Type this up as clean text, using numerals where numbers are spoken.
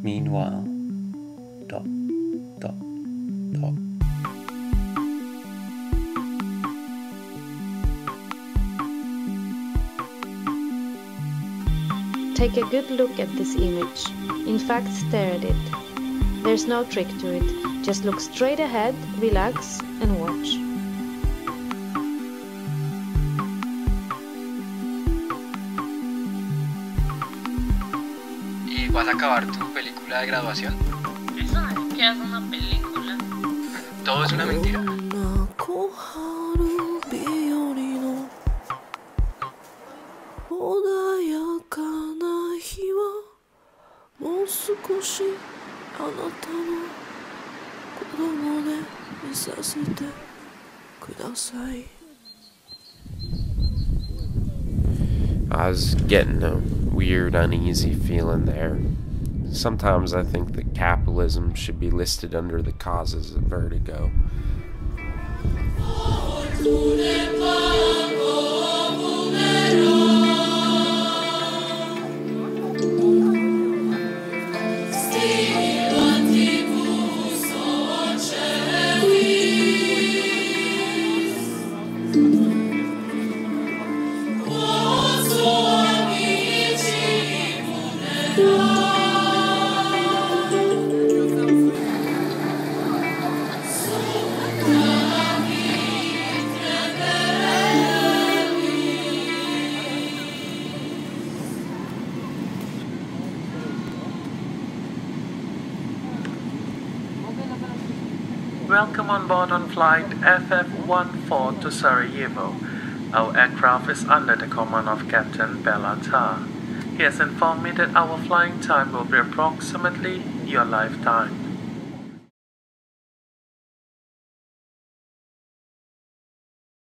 Meanwhile, dot, dot, dot. Take a good look at this image. In fact, stare at it. There's no trick to it. Just look straight ahead, relax, and watch. ¿Y vas a acabar tu película de graduación? Eso no es que es una película. Todo es una mentira. I was getting a weird, uneasy feeling there. Sometimes I think that capitalism should be listed under the causes of vertigo. Welcome on board on flight FF14 to Sarajevo. Our aircraft is under the command of Captain Bela Tarr. He has informed me that our flying time will be approximately your lifetime.